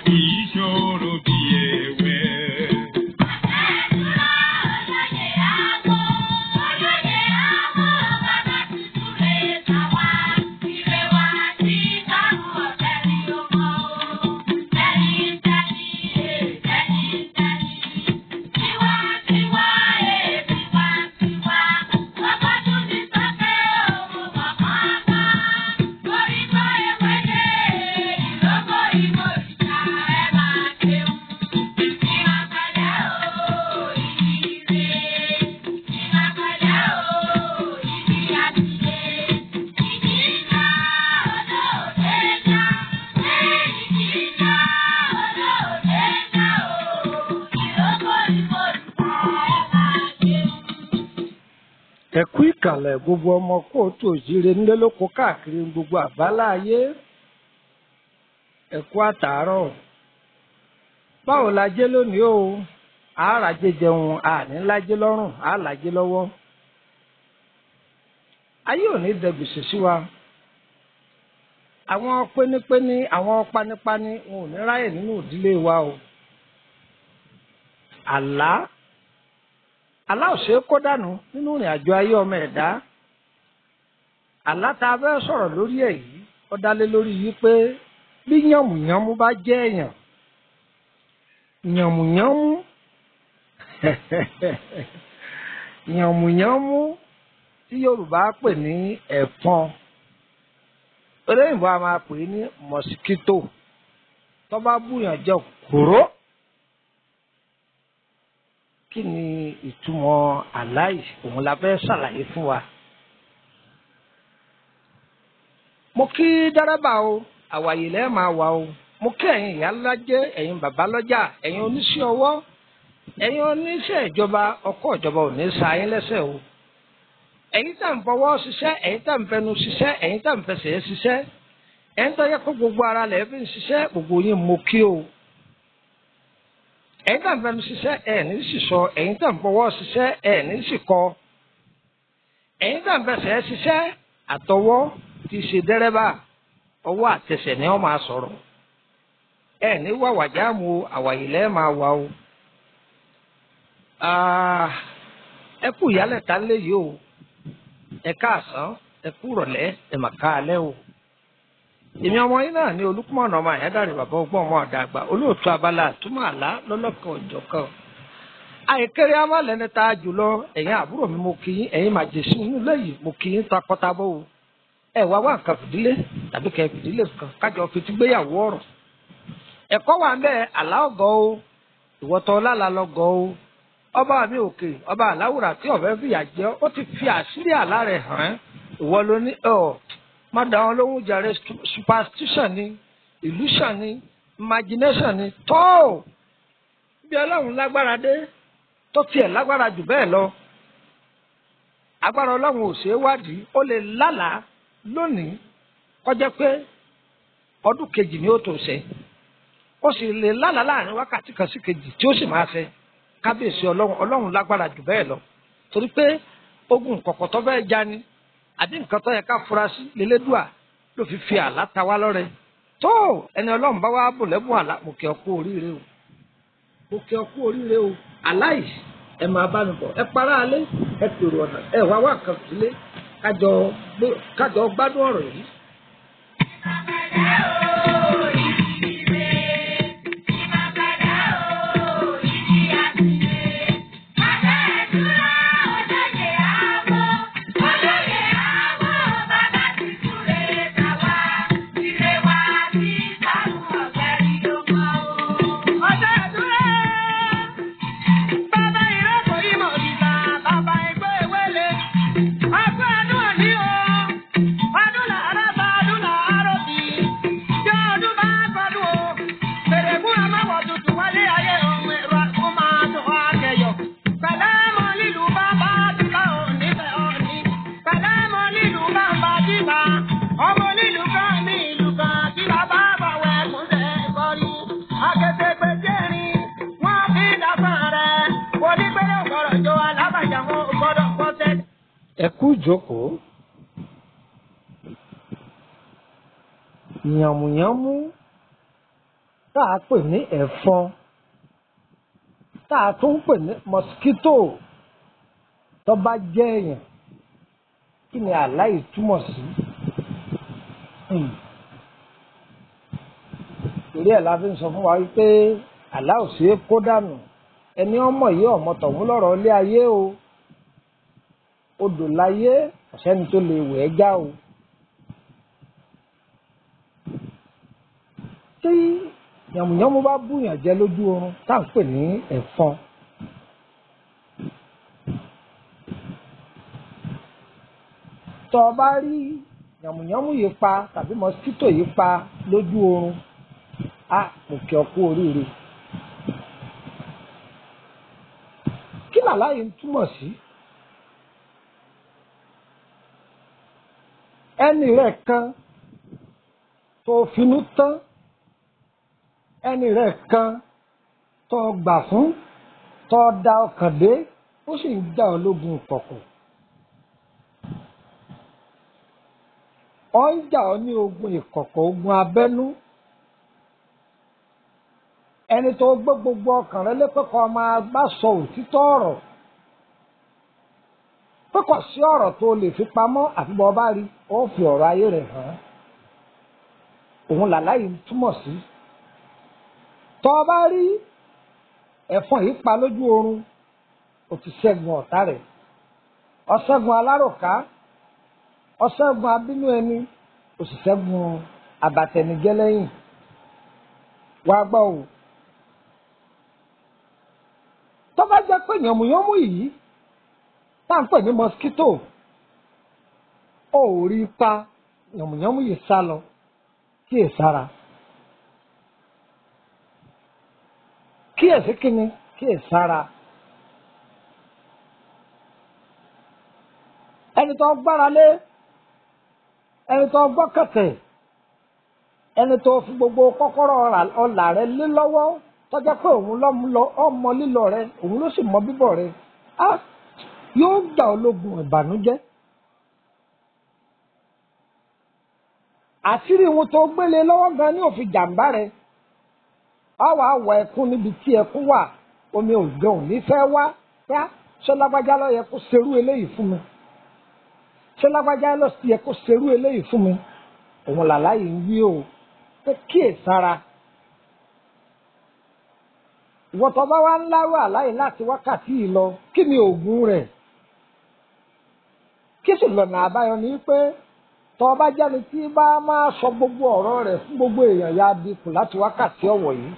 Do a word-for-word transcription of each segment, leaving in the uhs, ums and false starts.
ìṣòro bí ewé. ẹ̀kú ìkàlẹ̀ gbogbo ọmọ kóòtù òjíire nílé lóko káàkiri gbogbo àbálá ayé ẹ̀kú àtàárọ̀ báwo la jẹ́ lónìí o àárajẹ jẹun àní lájẹ lọ́rùn àlàjẹ lọ́wọ́ ayé ò ní dẹgbèsè sí wa àwọn pínípíní àwọn pánípání wọn ò ní ráyè nínú ìdílé wa o àlá àlá ò ṣe é kó dànù nínú ìrìn àjò ayé ọmọ ẹ̀dá àlá tá a fẹ́ sọ̀rọ̀ lórí ẹ̀ yìí ó dá lé lórí yìí pé bí yànmùyánmú bá jẹ́ èèyàn yànmùyánmú yànmùyánmú tí Yorùbá pè ní ẹ̀fọn olóyìnbó a máa pè é ní mọ̀síkítò tó bá búyàn jẹ kòró kí ni ìtumọ̀ àláì òun la fẹ́ ṣàlàyé fún wa. mo kí dárẹ́bà o àwàyè lẹ́ẹ̀ máa wà o mo kí ẹ̀yin ìyá lájẹ́ ẹ̀yin bàbá lọ́jà ẹ̀yin oníṣẹ́ ọwọ́ ẹ̀yin oníṣẹ́ ìjọba ọkọ̀ ìjọba ò ní sa yín lẹ́sẹ̀ o ẹ̀yin tá ń fọwọ́ ṣiṣẹ́ ẹ̀yin tá ń fẹnu ṣiṣẹ́ ẹ̀yin tá ń fẹsẹ̀ ṣiṣẹ́ ẹ̀yin tó yẹ kó gbogbo ara lẹ̀ fi ń ṣiṣẹ́ gbogbo yín mo kí o ẹ̀yin tá ń fẹnu ṣiṣẹ́ ẹ̀ ní sísọ ẹ̀yin tá ń fọwọ́ ṣiṣẹ́ ẹ̀ ní síkọ ẹ̀yin tá ń fẹsẹ̀ ṣiṣẹ́ àtọwọ́ ti ṣe dẹ́rẹ́bà ọwọ́ àtẹsẹ̀ ni wọ́n máa sọ̀rọ̀ ẹ̀ ní wàwàjá mu àwàyè lẹ́ẹ̀ máa wà o ẹ kú ìyálẹ̀ tá lé yìí o ẹ káàsán ẹ kú rọ̀lẹ́ ẹ mà káalẹ́ o èmi ọmọ yín náà ní Olúkúmọ̀nà ọmọ àyádáre bàbá ọgbọ́n ọmọ àdàgbà olóòtú abala àtúmọ̀ àlá lọ́lọ́kan òjọ̀kan àìkéré amálẹ́ni tá a jùlọ ẹ̀yin àbúrò mi mo kì í ẹ̀yin màjèṣí inú lẹ́yìn mo kì í takọ́tabọ́ o ẹ wá wá nǹkan fìdílé tàbí kẹ́ fìdílé kan kájọ fetí gbéyàwó ọ̀rọ̀ ẹ̀kọ́ wà ń bẹ àlá ọ̀gọ́ o ìwọ́tọ̀ ọlá lọ́gọ́ o ọba mi òkè ọba aláwùrà tí ọ̀fẹ́ fìyà jẹ ó ti fi àṣírí àlá rẹ̀ hàn ìwọ ló ní ọ̀ má dá wọn lóhùn jàre superstition ni illusion ni imagination ni tó bí ọlọ́run lágbára dé tó tiẹ̀ lágbára jù bẹ́ẹ̀ lọ agbára ọlọ́run ò ṣeé wádìí ó lè lálàá lónìí kọjá pé ọdún kejì ni ó tó ṣe ó sì lè lálàá láàrin wákàtí kan sí kejì tí ó sì máa ṣe kábíyèsí ọlọ́run ọlọ́run lágbára jù bẹ́ẹ̀ lọ torí pé ogun kọ̀kọ̀ tó fẹ́ já ni àbí nǹkan tó yẹ ká fura sí lélẹ́dùà ló fi fi àlá ta wá lọ́rẹ tó ẹni ọlọ́run bá wá bò lẹ́bùn àlá mo kí ọ kú oríire o mo kí ọ kú oríire o aláì ẹ máa bá mi bọ̀ ẹ para alẹ́ ẹ pèrò ọ̀nà ẹ wá wá kan sílé kájọ kájọ gbádùn ọ̀rọ̀ yìí. ẹ kú ìjókòó yànmùyánmú tá a pè ní ẹ̀fọn tá a tún pè ní mosquito tó bá jẹ́ èèyàn kí ni àlá yìí túmọ̀ sí. torí ẹ̀ la fi ń sọ fún wa wípé àlá ò ṣeé kó dànù ẹni ọmọ yìí ọmọ tọ̀hún lọ́rọ̀ ilé ayé o odò láyé ọ̀sẹ́ni tó lè wẹ̀ ẹ́ já o. tí yàmùyàmù bá búyàn jẹ lójú oorun tá à ń pè ní ẹ̀fọn tọ́ ọ bá rí yàmùyàmù yìí pa tàbí mọ́síkítò yìí pa lójú oorun a kò kí ọ kú oríire. kí làlá yìí ń túmọ̀ sí? ẹni rẹ̀ kan tó finú tán ẹni rẹ̀ kan tó gbà fún tó da ọkàn dé ó sì ń já ológun ìkọ̀kọ̀. ó ń jà ọ́ ní ogun ìkọ̀kọ̀ ogun abẹ́nú. ẹni tó gbé gbogbo ọkàn rẹ lépẹ́kọ̀ máa bá sọ òtítọ́ ọ̀rọ̀ pẹ́kọ̀ sí ọ̀rọ̀ tó lè fi pamọ́ àfi bọ́ bá rí ó fi ọ̀rọ̀ ayé rẹ̀ hàn. òun làlá yìí túmọ̀ sí. tọ́ ọ bá rí ẹ̀fọn yìí pa lójú oorun ó ti ṣẹ́gun ọ̀tá rẹ̀ ó ṣẹ́gun aláròká ó ṣẹ́gun abínú ẹni ó sì ṣẹ́gun àbàtẹnijẹ́ lẹ́yìn. wàá gbọ́ o tó bá jẹ́ pé yànmùyánmú yìí tá à ń pè ní mosquito ó rí pa yànmùyánmú yìí sá lọ kíyèsára. kíyèsí kíni kíyèsára. ẹni tó gbára lé ẹni tó gbọ́kẹ̀tẹ̀ ẹni tó fi gbogbo kọ́kọ́rọ́ ọlà rẹ lé lọ́wọ́ tọ́jà pé òun lọ ọmọ lílọ rẹ òun ló sì mọ bíbọ̀ rẹ á yóò gbà ológun ìbànújẹ́. àṣírí ohun tó gbélé lọ́wọ́ gan ni òfin jàǹbá rẹ á wà á wọ ẹkún níbi tí ẹkún wà omi òjò ò ní fẹ́ wá pé ṣé lágbájá ló yẹ kó ṣerú eléyìí fún mi ṣé lágbájá ló yẹ kó ṣerú eléyìí fún mi. òun làlá yìí ń wí o pé kíyèsára. ìwọ́tọ̀ bá wá ń lárú àláyé láti wákàtí yìí lọ kí ni oògùn rẹ̀? kí sì lọ́nà àbáyọ ni pé tọ́ bá jáde tí bá máa sọ gbogbo ọ̀rọ̀ rẹ̀ fún gbogbo èèyàn ya dínkù láti wákàtí ọ̀wọ̀ yìí.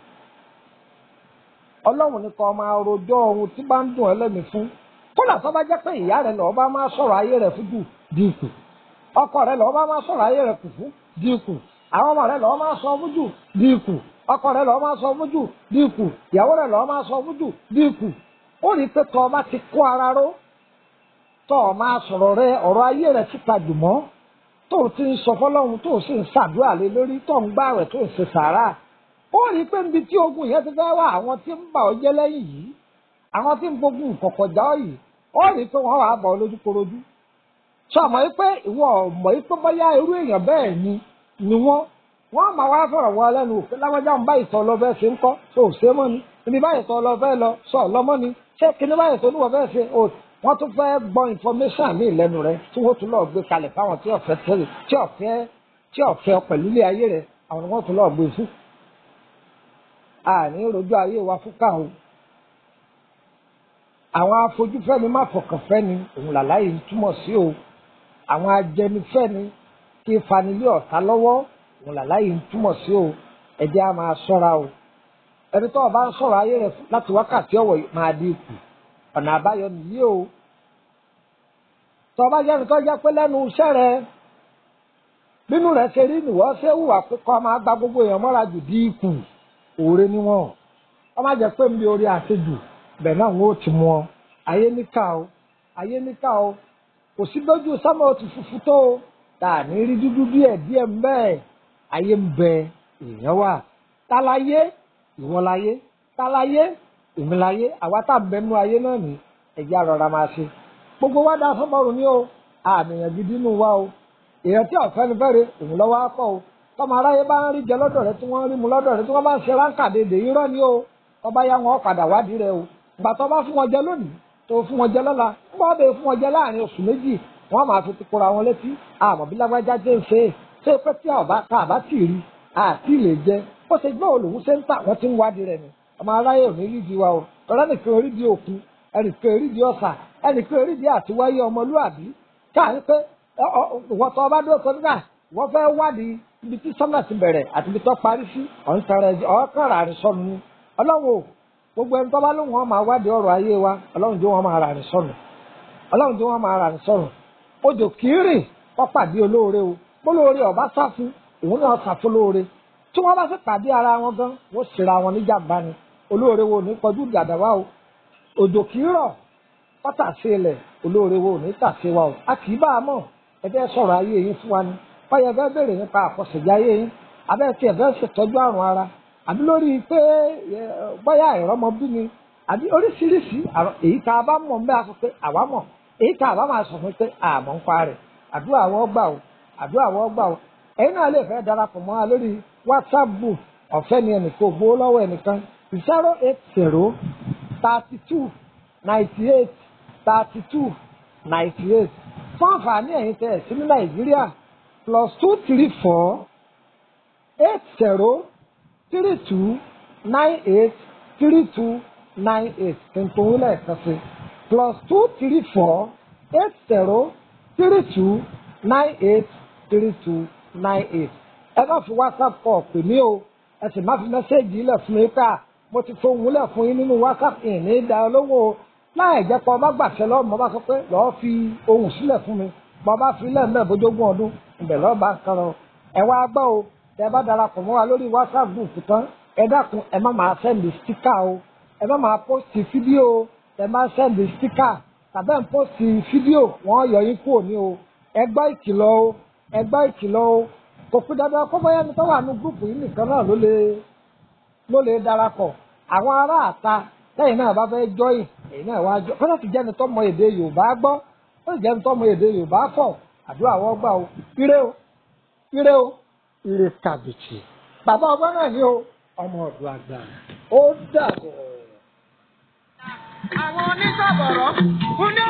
ọlọ́run ní kó máa rojọ́ ohun tí bá ń dùn ẹlẹ́mìí fún. kódà tó bá jẹ́ pé ìyá rẹ̀ lọ́ọ́ bá máa sọ̀rọ̀ ayé rẹ̀ fún jù dínkù. ọkọ rẹ̀ lọ́ọ́ bá máa sọ̀rọ̀ ayé rẹ̀ kù fún dínkù. àwọn ọmọ rẹ̀ lọ́ọ́ máa sọ fún jù dínkù. ọkọ rẹ̀ lọ́ọ́ máa sọ fún jù dínkù. ìyàwó rẹ̀ lọ́ọ́ máa sọ fún jù dínkù. ó rí i pé tọ́ ọ bá ti kó ara ró tọ́ ọ máa sọ̀rọ̀ rẹ ọ̀rọ̀ ayé rẹ̀ síta jùmọ́ tó o ti ń sọ fọlọ́run tó o sì ń ṣàdúrà lé lórí tó ń gbààwẹ̀ tó ń ṣe sàárà. ó rí i pé níbi tí ogun yẹn ti fẹ́ wá àwọn tí ń bà ọ́ jẹ́ lẹ́yìn yìí àwọn tí ń gbógun ìkọ̀kọ̀ já ọ yìí ó rí i pé wọ́n wàá bà ọ́ lójúkorojú. sọ mọ̀ yìí pé ìwọ mọ̀ yìí pé bóyá irú èèyàn bẹ́ẹ̀ ni ni wọ́n wọ́n máa wá fọ̀rọ̀ wọn lẹ́nu òfin lágbájá ń bá ìtọ́ lọ fẹ́ ṣe ń kọ́ tó ò ṣe mọ́ ni ibi báyìí tọ́ lọ fẹ́ lọ sọ lọ́mọ́ ni ṣé kíní báyìí tó níwọ̀ fẹ́ ṣe wọ́n tún fẹ́ gbọ́ information ní ìlẹ́nu rẹ tí wọ́n tún lọ́ọ́ gbé kalẹ̀ fáwọn tí ọ̀fẹ́ tẹ́lẹ̀ tí ọ̀fẹ́ tí ọ̀fẹ́ pẹ̀lú ilé ayé rẹ àwọn ni wọ́n tún lọ́ọ́ gbé fún. àní rojú ayé wa fún káwọn àwọn afojúfẹ́ni má fọkànfẹ́ni òun làlá yìí túmọ̀ sí o àwọn ajẹnifẹ́ni kí fanilé ọ̀tá lọ́wọ́ òun làlá yìí túmọ̀ sí o ẹ̀jẹ̀ á máa ṣọ́ra o ẹni tó o bá ń sọ̀rọ̀ ayé rẹ láti wákàtí ọ̀wọ̀ máa dín kù ọ̀nà àbáyọ nìyí o tọ́ bá jẹ́ni tó jẹ́ pé lẹ́nu iṣẹ́ rẹ bínú rẹ̀ ṣe rí nìwọ́ ṣé hùwà pé kọ́ máa gba gbogbo èèyàn mọ́ra jù dín kù òre níwọ̀n ọ má jẹ́ pé nbí orí àṣejù bẹ́ẹ̀ náà wọ́n ó ti mú ọ ayé níkà o ayé níkà o kò sí lójú sámọ́ ti funfun tó o tà ní rí dúdú díẹ̀ díẹ̀ ń bẹ́ẹ̀ ayé ń bẹ èèyàn wà tálayé ìwọ láyé tálayé èmi láyé àwa tá à ń bẹnu ayé náà ní ẹ̀jẹ̀ àrọ̀ra máa ṣe gbogbo wa dá sọ́mọ́rù ní o àmìyàn gidi nù wa o èèyàn tí ọ̀fẹ́ ni fẹ́re òun lọ́wọ́ á kọ́ o tọmọ aráyé bá ń rí jẹ lọ́dọ̀ rẹ tí wọ́n ń rí mu lọ́dọ̀ rẹ tí wọ́n bá ń ṣe ráńkà dédé irọ́ ni o tọba yá wọn padà wádìí rẹ o ìgbà tó bá fún wọn jẹ lónìí tó fún wọn jẹ lọ́la nígbà wọn bẹ fún wọn jẹ láàrin oṣù méjì wọn máa fi ti kóra wọn létí àmọ́ bí lágbájá jẹ ń ṣe é ṣé pé tí àbá ká àbá tì rí àti lè jẹ ó ṣe gbọ́ òlòwú ṣe ń tà wọ́n ti ń wádìí rẹ ni ọmọ aráyé ò ní rídìí wa o tọ́lá nìkan orídìí òkun ẹnìkan orídìí ọ̀sà ẹnìkan orídìí àtiwáyé ọmọlúàbí káà pé ìwọ́n tó ọba dúró tó nígbà wọ́n fẹ́ wádìí ibi tí sọ́nà ti bẹ̀rẹ̀ àti ibi tó parí sí ọ̀ọ́kàn rà ní sọ́nù ni ọlọ́run o gbogbo ẹni tó bá lóun wọn máa wádìí ọ̀rọ̀ ayé wa ọlọ́run jẹ́ wọn máa rà ní sọ́nù ọlọ́run jẹ́ wọn máa rà ní sọ́nù odò kìírìn kọ́ pàdé olóore o olóore ọba sá fún òun náà sá fún olóore tí wọ́n bá sì pàdé ara wọn gan wọ́n ṣèrà wọn níjàmbá ni olóore wo ní kọjú dàdà wa o odò kìírọ̀ pátá sí ilẹ̀ olóore wo ní tàṣe wa o a kì í bá a mọ̀ ẹ fẹ́ sọ̀rọ̀ ayé yín fún wa ni báyọ̀ fẹ́ bèrè nípa àkọsẹ̀já ayé yín abẹ́ tí ẹ fẹ́ ṣètọ́jú àrùn ara àbí lórí pé bóyá ìrọ́mọbí ni àbí oríṣiríṣi èyí tá a bá mọ̀ ń bẹ́ a sọ pé àwa mọ̀ èyí tá a bá máa sọ fún pé àmọ́ ń pa rẹ̀ àdúrà wọ́n gbà o àdúrà wọ́n gbà o ẹ̀yin náà lè fẹ́ darapọ̀ mọ́ wa lórí WhatsApp group ọ̀fẹ́ ni ẹnìkan gbowó lọ́wọ́ ẹnìkan zero eight zero thirty two ninety eight thirty two ninety eight fún àǹfààní ẹ̀yin tẹ̀ sí ní Nàìjíríà plus two three four eight zero three two nine eight three two nine eight tuntun wílẹ̀ kan sí plus two three four eight zero three two nine eight three two nine eight ẹ má fi WhatsApp kọ pè mí o ẹ sì má fi mẹ́sẹ́ẹ̀jì ilẹ̀ fún mi ká mo ti fohùn lẹ̀ fún yín nínú WhatsApp ìní ìdá olówó láì jẹ́ pé ọba gbàṣẹ lọ́wọ́ mo bá sọ pé lọ́ọ́ fi ohùn sílẹ̀ fún mi mo bá fi lẹ́ẹ̀mẹ́ bójógún ọdún ibẹ̀ lọ́ọ́ bá ń kan lọ ẹ wá gbọ́ o ẹ bá darapọ̀ mọ́ wa lórí WhatsApp group tán ẹ dákun ẹ má máa sẹ́ndì stíkà o ẹ má máa pósìtì fídíò ẹ má sẹ́ndì stíkà tàbí ẹ̀ ń pósìtì fídíò wọ́n yọ yín kúrò ní o ẹ gbọ́ ìkìlọ̀ o ẹ gbọ́ ìkìlọ̀ o kò fi dandan kó bóyá ní tó wà ní gúrùpù yìí nìkan náà ló lè ló lè darapọ̀ àwọn ará àta lẹ́yìn náà bá fẹ́ jọ́yìn èyí náà wá jọ kọ́nà ti jẹ́ni tó mọ èdè Yorùbá gbọ́ ó sì jẹ́ni tó mọ èdè Yorùbá fọ̀ àdúrà wọ́n gbà o ire o ire o ire kàbìtì bàbá ọgbọ́n náà ní o ọmọ ọ̀dọ́ àgbà ó dàbọ̀. àwọn onísọ̀bọ̀rọ̀